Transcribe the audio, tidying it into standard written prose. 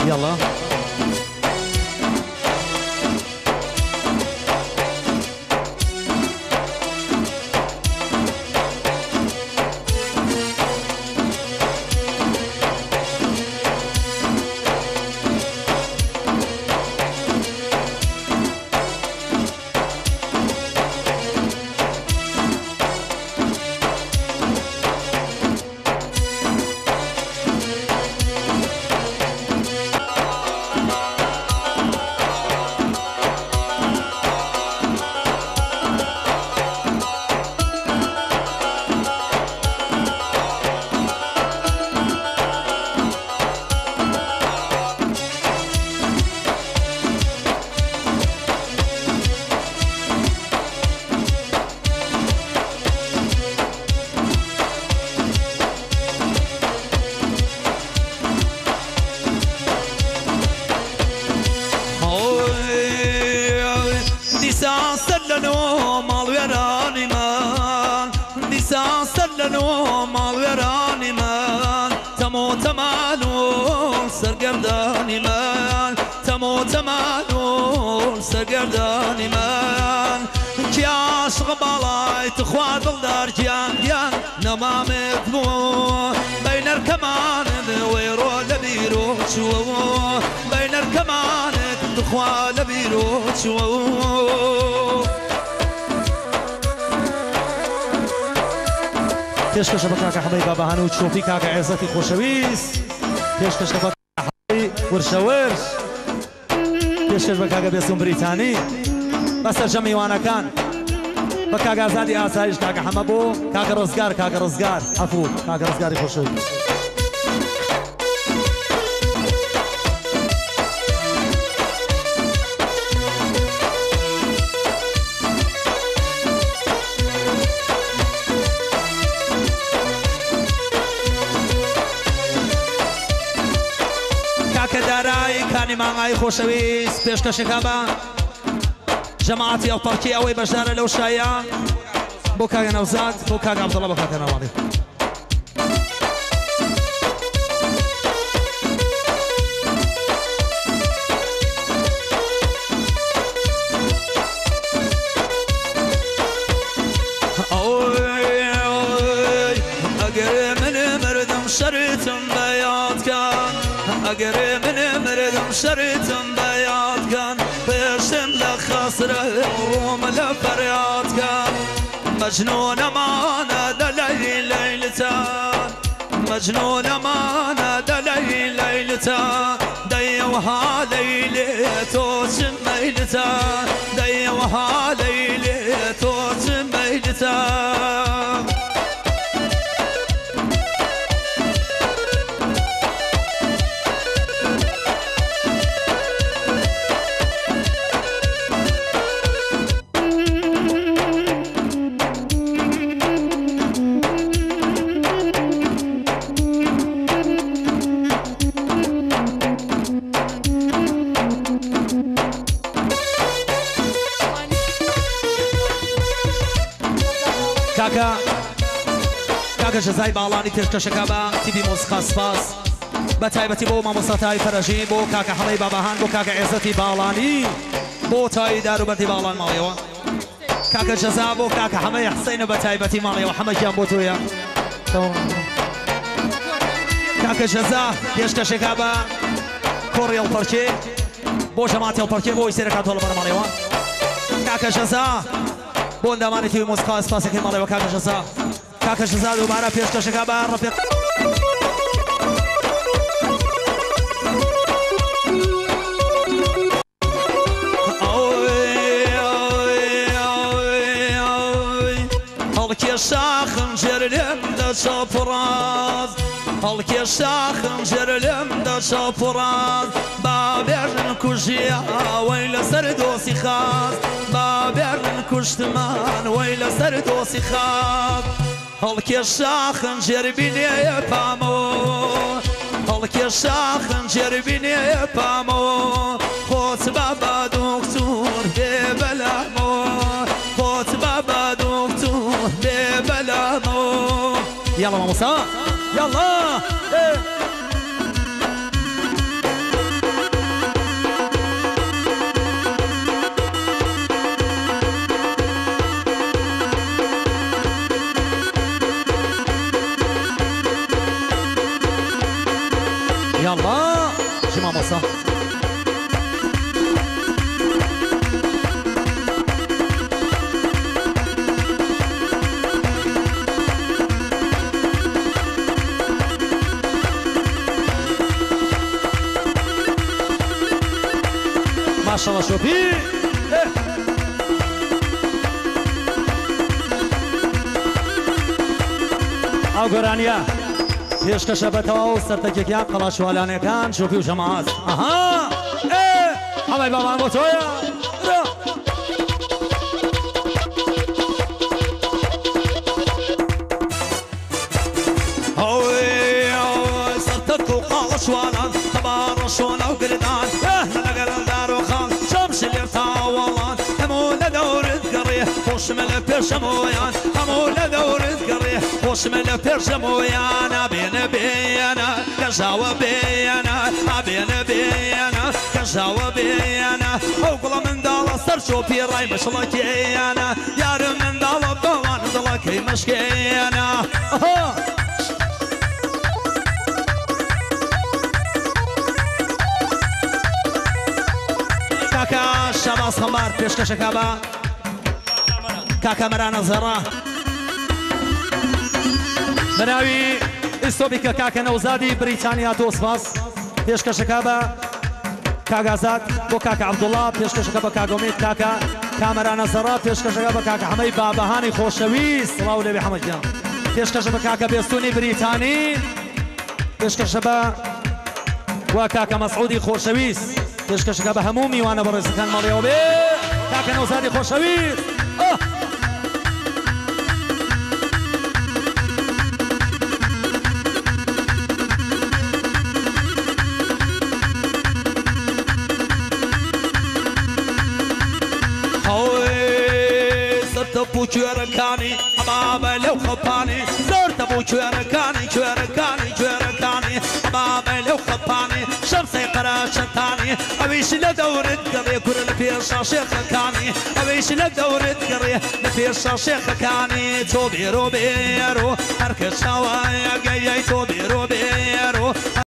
يلا سرگردانی من تمو تمانو سرگردانی من کی عاشق بالای تخوا دلدار گیان گیان نمامت بو بین الکمان ویرو لبیرو چو بین الکمان تخوا لبیرو چو پێشکەشە بە کاکە حەمەی بابەهان و چۆپی کاکە عێزەتی خۆشەویست پێشکەشە بە ورشەورش پێشکەش بە کاکە بێسوم بریتانی بەسەر جەم میوانەکان بە کاکە ئازادی ئاسایش کاکە حەمە بۆ کاکە ڕزگار کاکە ڕزگار ئەفوو کاکە ڕزگاری خۆشەویست كاني معاي خوشويس پێشکەشێکا بە جەماعەتی ئەڵپەڕکی ئەوەی بەشدارە لەو شایە بۆ کاکە نەوزاد بۆ کاکە عەبدوڵڵا بۆ کاکە ناوەڵی ئەگەر من مردم شەریتم بەیاد کە ئەگەر من مردم شەریتم بەیاد کەن پێشم لە خەسرە ڕۆم لە فەریاد کەن مەجنونەمانە دەلەی لەیلتان مەجنونەمانە دەلەی لەیلتان دەیوەها لەیلێ تۆ چم مەیلتان دەیوەها لەیلێ تۆ چم مەیلتان کاکە جەزای باڵانی پێشکەشەکە بە تیپی مۆسیقا سپاس بە تایبەتی بۆ مامۆستای فەرەژین بۆ کاکە حەمەی بابەهان بۆ کاکە عێزەتی باڵانی بۆ تای داروبەردی باڵان ماڵیەوە کاکە جەزا بۆ کاکە حەمەی حسەینە بە تایبەتی ماڵیەوە حەمەگیان بۆ تۆیە کاکە جەزا پێشکەشێکا بە کۆڕی ئەڵپەڕکێ بۆ ژەماتی ئەڵپەڕکێ بۆی سێرەکاتۆ لەبەر ماڵیەوە کاکە جەزا بۆ ئەندامانی تیوی مۆسیقا سپاسەکەی ماڵیەوە کاکە جەزا کاکە جەزا دووبارە پێشکەشەکە بە ڕەفیق هەڵکێشا خنجەر لێم دەچەپڕاز هەڵکێشا خنجەر لێم دەچەپڕاز بابێژن کوژیە وەی لەسەر دۆسی خاز بابێژن کوشتمان وەی لەسەر دۆسی خاز هەڵکێشا خنجەر بینێیە پامەوە هەڵکێشا خنجەر بینێیە پامەوە خۆت بابا دۆکتور بێ بەلامەوە خۆت بابا دۆکتور بێ بەلامەوە يلا مامۆستا يلا باخشی مامۆستا ماشاءالله شوفي ئەو گۆرانیە پێشکەشە بەتەواو و سەرتەکێکیان قەڵاشوالانەکان شوفی و جەماعەت ئەها ئەمەی بابان بۆ تۆیە سەرتەک و قەڵەشوالان تەبارەشۆنە و گردان لەگەڵ دارۆخان شەمشی لێ تاوەڵان هەموو لە دەورت گەڕێ خۆشمە لە پێشەمۆیان هەموو لە دەورت گەڕێ خۆشمە لە پێشەمۆیانە بێنە بێنە کەژاوە بێنە ئابێنە بێنە کەژاوە بێنە ئەو گوڵە منداڵە سەر چۆپی ڕای مەشڵەکێیانە یارم منداڵە بەوان دڵەکەی مەشکێنە کاکە شەباز خەمبار پێشکەشەکە بە کاکە مەرانە زەڕا بەناوی ئیسۆبیکە کاکە نەوزادی بریتانیا دۆسپاس پێشکەشەکە بە کاگازات بۆ کاکە عەبدوڵڵا پێشکەشەکە بە کاگۆمێت کاکە کامەرانە زەڕا پێشکەشەکە بە کاکە حەمەی بابەهانی خۆشەویست سڵاو لێبێ حەمەدیان پێشکەشە بە کاکە بێستوونی بریتانی پێشکەشە بە وا کاکە مەسعودی خۆشەویست پێشکەشەکە بە هەموو میوانە بەڕێزەکان مەڵێەوە بێ کاکە نەوزادی خۆشەویست بوو کوێرەکانی ئەمامە لەو خەپانی زۆرتە بوو کوێرەکانی ئەمامە لەو خەپانی شەمسەی قەراچەتانی ئەویشی لە دەورت گەڕێ کورە لە پێشا شێخەکانی ئەویشی لە دەورت گەڕێ لە پێشا شێخەکانی تۆ بێرۆ بێرۆ هەرکە چاوایە گەیای تۆ بێرۆ بێرۆ